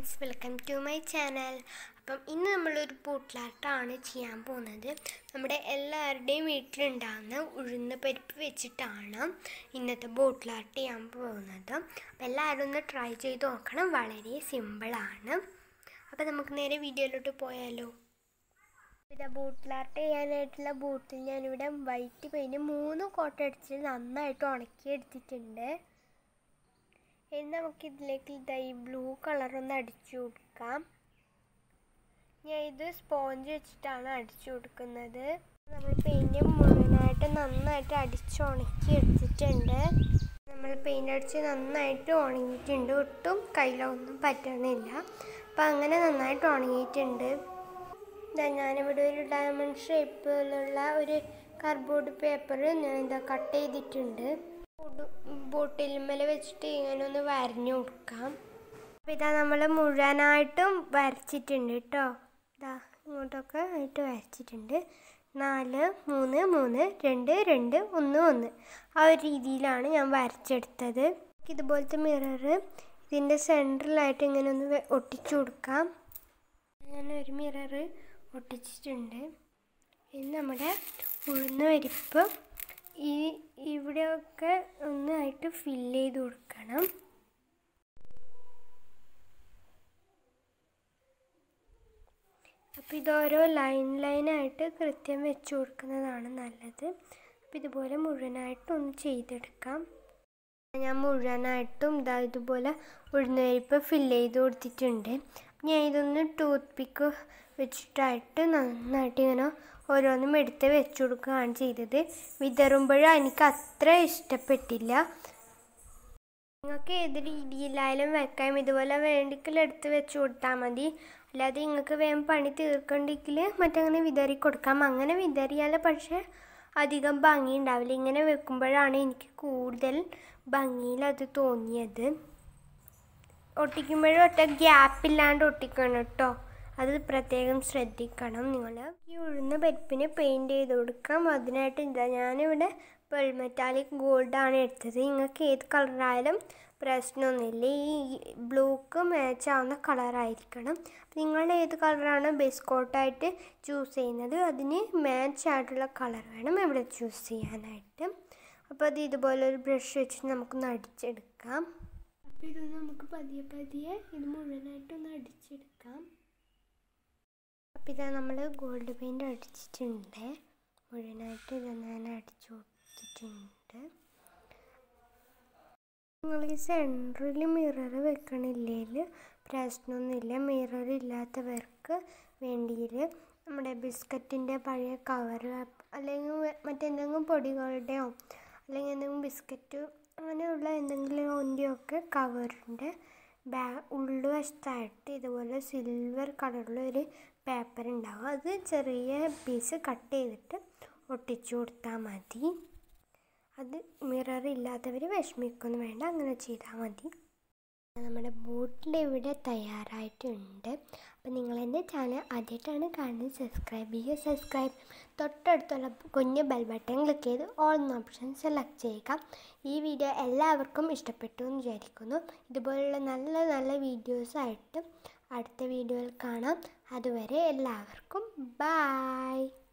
friends, welcome to my channel. അപ്പം ഇന്ന് നമ്മളൊരു ബോട്ടിലാട്ടാണ് ചെയ്യാൻ പോകുന്നത്. നമ്മുടെ എല്ലാവരുടെയും വീട്ടിലുണ്ടാകുന്ന ഉഴുന്ന് പരിപ്പ് വെച്ചിട്ടാണ് ഇന്നത്തെ ബോട്ടിലാട്ട് ചെയ്യാൻ പോകുന്നത്. അപ്പം എല്ലാവരും ഒന്ന് ട്രൈ ചെയ്ത് നോക്കണം, വളരെ സിമ്പിളാണ്. അപ്പം നമുക്ക് നേരെ വീഡിയോയിലോട്ട് പോയാലോ. ഇതാ ബോട്ടിലാട്ട് ചെയ്യാനായിട്ടുള്ള ബോട്ടിൽ ഞാനിവിടെ വൈറ്റ് പെയിൻറ്റ് 3 കോട്ട അടിച്ച് നന്നായിട്ട് ഉണക്കി എടുത്തിട്ടുണ്ട്. ഇനി നമുക്കിതിലേക്ക് ഈ ബ്ലൂ കളറൊന്ന് അടിച്ചു കൊടുക്കാം. ഞാൻ ഇത് സ്പോഞ്ച് വെച്ചിട്ടാണ് അടിച്ചു കൊടുക്കുന്നത്. നമ്മൾ പെയിൻറ്റ് മുഴുവനായിട്ട് നന്നായിട്ട് അടിച്ച് ഉണക്കി എടുത്തിട്ടുണ്ട്. നമ്മൾ പെയിൻ്റ് അടിച്ച് നന്നായിട്ട് ഉണങ്ങിയിട്ടുണ്ട്, ഒട്ടും കയ്യിലൊന്നും പറ്റണില്ല. അപ്പം അങ്ങനെ നന്നായിട്ട് ഉണങ്ങിയിട്ടുണ്ട്. ഞാനിവിടെ ഒരു ഡയമണ്ട് ഷേപ്പിലുള്ള ഒരു കാർഡ്ബോർഡ് പേപ്പർ ഞാൻ കട്ട് ചെയ്തിട്ടുണ്ട്. ബോട്ടിൽമേൽ വെച്ചിട്ട് ഇങ്ങനെ ഒന്ന് വരഞ്ഞു കൊടുക്കാം. അപ്പോൾ ഇതാ നമ്മൾ മുഴുവനായിട്ടും വരച്ചിട്ടുണ്ട് കേട്ടോ. ഇതാ ഇങ്ങോട്ടൊക്കെ ആയിട്ട് വരച്ചിട്ടുണ്ട്. 4 3 3 2 2 1 1 ആ ഒരു രീതിയിലാണ് ഞാൻ വരച്ചെടുത്തത്. ഇതുപോലത്തെ മിറർ ഇതിൻ്റെ സെൻട്രലായിട്ട് ഇങ്ങനെ ഒന്ന് ഒട്ടിച്ചു കൊടുക്കാം. ഞാനൊരു മിറർ ഒട്ടിച്ചിട്ടുണ്ട്. ഇനി നമ്മുടെ ഉഴുന്ന് പരിപ്പ് ഇവിടെയൊക്കെ ഒന്നായിട്ട് ഫില്ല് ചെയ്ത് കൊടുക്കണം. അപ്പോൾ ഇതോരോ ലൈനായിട്ട് കൃത്യം വെച്ച് കൊടുക്കുന്നതാണ് നല്ലത്. അപ്പോൾ ഇതുപോലെ മുഴുവനായിട്ടും ഒന്ന് ചെയ്തെടുക്കാം. ഞാൻ മുഴുവനായിട്ടും ഇതുപോലെ ഉഴുന്ന് പരിപ്പ് ഫില്ല് ചെയ്ത് കൊടുത്തിട്ടുണ്ട്. ഞാൻ ഇതൊന്ന് ടൂത്ത് പിക്ക് വെച്ചിട്ടായിട്ട് നന്നായിട്ട് ഇങ്ങനെ ഓരോന്നും എടുത്ത് വെച്ച് കൊടുക്കുകയാണ് ചെയ്തത്. വിതറുമ്പോഴും എനിക്ക് അത്ര ഇഷ്ടപ്പെട്ടില്ല. നിങ്ങൾക്ക് ഏത് രീതിയിലായാലും വെക്കാം. ഇതുപോലെ വേണ്ടിക്കൽ എടുത്ത് വെച്ച് കൊടുത്താൽ മതി. അല്ലാതെ നിങ്ങൾക്ക് വേഗം പണി തീർക്കണ്ടെങ്കിൽ മറ്റങ്ങനെ വിതറി കൊടുക്കാം. അങ്ങനെ വിതറിയാൽ പക്ഷേ അധികം ഭംഗി ഉണ്ടാവില്ല. ഇങ്ങനെ വെക്കുമ്പോഴാണ് എനിക്ക് കൂടുതൽ ഭംഗിയിൽ അത് തോന്നിയത്. ഒട്ടിക്കുമ്പോഴും ഒറ്റ ഗ്യാപ്പില്ലാണ്ട് ഒട്ടിക്കണം കേട്ടോ, അത് പ്രത്യേകം ശ്രദ്ധിക്കണം നിങ്ങൾ. ഈ ഉഴുന്ന പരിപ്പിന് പെയിൻറ്റ് ചെയ്ത് കൊടുക്കാം. അതിനായിട്ട് ഞാനിവിടെ പേൾ മെറ്റാലിക് ഗോൾഡാണ് എടുത്തത്. നിങ്ങൾക്ക് ഏത് കളറായാലും പ്രശ്നമൊന്നുമില്ല. ഈ ബ്ലൂക്ക് മാച്ച് ആവുന്ന കളറായിരിക്കണം. നിങ്ങൾ ഏത് കളറാണ് ബേസ് കോട്ടായിട്ട് ചൂസ് ചെയ്യുന്നത് അതിന് മാച്ച് ആയിട്ടുള്ള കളർ വേണം ഇവിടെ ചൂസ് ചെയ്യാനായിട്ട്. അപ്പോൾ അത് ഇതുപോലൊരു ബ്രഷ് വെച്ചിട്ട് നമുക്കൊന്ന് അടിച്ചെടുക്കാം. അപ്പോൾ ഇതൊന്ന് നമുക്ക് പതിയെ ഇത് മുഴുവനായിട്ടൊന്ന് അടിച്ചെടുക്കാം. അപ്പോൾ ഇതാ നമ്മൾ ഗോൾഡ് പെയിൻറ്റ് അടിച്ചിട്ടുണ്ട്. മുഴുവനായിട്ട് ഇത് ഞാൻ അടിച്ചു കൊടുത്തിട്ടുണ്ട്. നിങ്ങൾ ഈ സെൻറ്ററിൽ മിറർ വെക്കണില്ലെങ്കിൽ പ്രശ്നമൊന്നുമില്ല. മിറർ ഇല്ലാത്തവർക്ക് വേണ്ടിയിൽ നമ്മുടെ ബിസ്ക്കറ്റിൻ്റെ പഴയ കവറ് അല്ലെങ്കിൽ മറ്റെന്തെങ്കിലും പൊടികളുടെയോ അല്ലെങ്കിൽ എന്തെങ്കിലും ബിസ്ക്കറ്റ് അങ്ങനെയുള്ള എന്തെങ്കിലും ഒന്നിൻ്റെയൊക്കെ കവറിൻ്റെ ഉള്ളുവശത്തായിട്ട് ഇതുപോലെ സിൽവർ കളറുള്ള ഒരു പേപ്പർ ഉണ്ടാവും. അത് ചെറിയ പീസ് കട്ട് ചെയ്തിട്ട് ഒട്ടിച്ചു കൊടുത്താൽ മതി. അത് മിറർ ഇല്ലാത്തവർ വിഷമിക്കൊന്നും വേണ്ട, അങ്ങനെ ചെയ്താൽ മതി. നമ്മുടെ ബോട്ടിൽ ഇവിടെ തയ്യാറായിട്ടുണ്ട്. അപ്പോൾ നിങ്ങൾ എൻ്റെ ചാനൽ ആദ്യമായിട്ടാണ് കാണുന്നത്, സബ്സ്ക്രൈബ് ചെയ്യുക. തൊട്ടടുത്തുള്ള കുഞ്ഞ് ബെൽ ബട്ടൺ ക്ലിക്ക് ചെയ്ത് ഓൾ എന്ന ഓപ്ഷൻ സെലക്ട് ചെയ്യുക. ഈ വീഡിയോ എല്ലാവർക്കും ഇഷ്ടപ്പെട്ടു എന്ന് വിചാരിക്കുന്നു. ഇതുപോലുള്ള നല്ല നല്ല വീഡിയോസായിട്ട് അടുത്ത വീഡിയോയിൽ കാണാം. അതുവരെ എല്ലാവർക്കും ബൈ.